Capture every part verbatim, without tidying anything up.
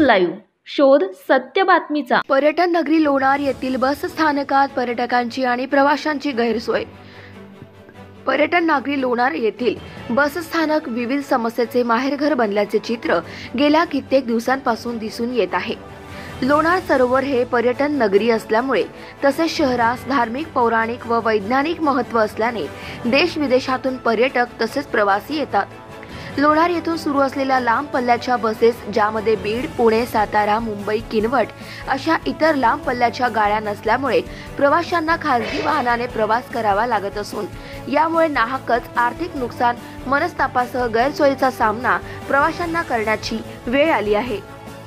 Live, शोध सत्य बातमीचा। पर्यटन नगरी लोणार येथील बस स्थानकात पर्यटकांची आणि प्रवाशांची गैरसोय। पर्यटन नगरी लोणार येथील बस स्थानक विविध समस्येचे माहेरघर बनल्याचे चित्र गेल्या कित्येक दिवसांपासून दिसून येत आहे। लोणार सरोवर हे पर्यटन नगरी असल्यामुळे तसेच शहरास धार्मिक, पौराणिक व वैज्ञानिक महत्त्व असल्याने देश विदेशातून पर्यटक तसेच प्रवासी येतात। लोणार येथून सुरू असलेल्या लांब पल्ल्याच्या बसेस, ज्यामध्ये बीड, पुणे, सातारा, मुंबई, किनवट अशा इतर लांब पल्ल्याच्या गाड्या नसल्यामुळे प्रवाशांना खासगी वाहनाने प्रवास करावा लागत असून यामुळे नाहकच आर्थिक नुकसान, मनस्तापासह गैरसोयीचा सामना प्रवाशांना करण्याची वेळ आली आहे।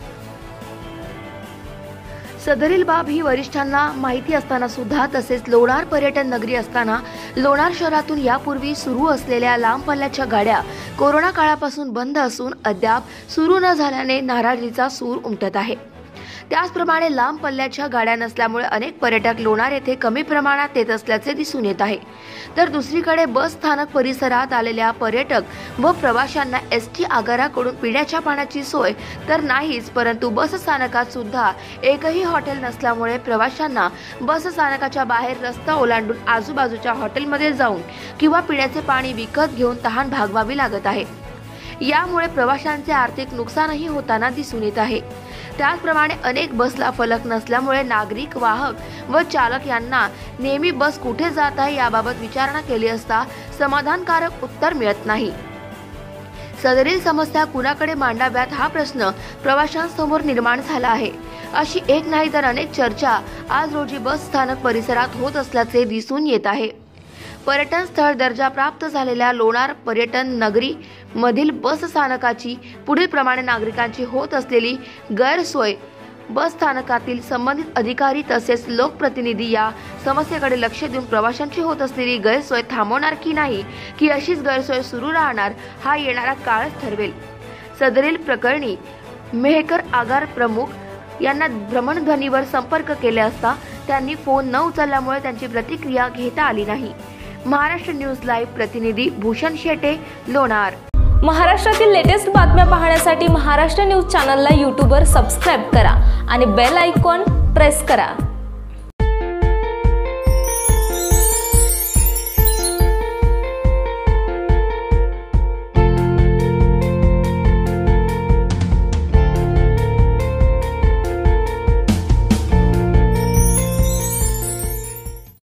सदरील बाब ही वरिष्ठांना माहिती असताना सुद्धा तसेच लोणार पर्यटन नगरी असताना लोणार शहरातून यापूर्वी सुरू असलेल्या लांब पल्ल्याच्या गाड्या कोरोना काळापासून बंद असून अद्याप सुरू न झाल्याने नाराजीचा सूर उमटत आहे। त्याचप्रमाणे लांब पल्ल्याच्या गाड्या नसल्यामुळे अनेक पर्यटक लोणार येथे कमी प्रमाणात येत असल्याचे दिसून येत आहे। तर दुसरीकडे बस स्थानक परिसरात आलेल्या पर्यटक व प्रवाशांना एस टी आगाराकडून पिण्याच्या पाण्याची सोय तर नाहीच, परंतु बस स्थानकात सुद्धा एकही हॉटेल नसल्यामुळे प्रवाशांना बस स्थानकाच्या बाहेर रस्ता ओलांडून आजूबाजूच्या हॉटेलमध्ये जाऊन किंवा पिण्याचे पाणी विकत घेऊन तहान भागवावी लागत आहे। यामुळे प्रवाशांचे आर्थिक नुकसानही होताना दिसून येत आहे। त्याचप्रमाणे अनेक बसला फलक नसल्यामुळे नागरिक, वाहक व चालक यांना नेहमी बस कुठे जात आहे याबाबत विचारणा केली असता समाधानकारक उत्तर मिळत नाही। सदरील समस्या कुणाकडे मांडाव्यात हा प्रश्न प्रवाशांसमोर निर्माण झाला आहे। अशी एक नाही तर अनेक चर्चा आज रोजी बस स्थानक परिसरात होत असल्याचे दिसून येत आहे। पर्यटन स्थळ दर्जा प्राप्त झालेल्या लोणार पर्यटन नगरी मधील बस स्थानकाची पुढील प्रमाणे नागरिकांची होत असलेली गैरसोय, बस स्थानकातील संबंधित अधिकारी तसेच लोकप्रतिनिधी या समस्येकडे लक्ष देऊन प्रवाशांची होत असलेली गैरसोय थांबवणार की नाही, की अशीच गैरसोय सुरू राहणार हा येणारा काळच ठरवेल। सदरील प्रकरणी मेहकर आगार प्रमुख यांना भ्रमणध्वनीवर संपर्क केले असता त्यांनी फोन न उचलल्यामुळे त्यांची प्रतिक्रिया घेता आली नाही। महाराष्ट्र न्यूज लाईव्ह प्रतिनिधी भूषण शेटे, लोणार। महाराष्ट्रातील लेटेस्ट बातम्या पाहण्यासाठी महाराष्ट्र न्यूज चॅनलला यूट्यूबवर सबस्क्राईब करा आणि बेल आयकॉन प्रेस करा।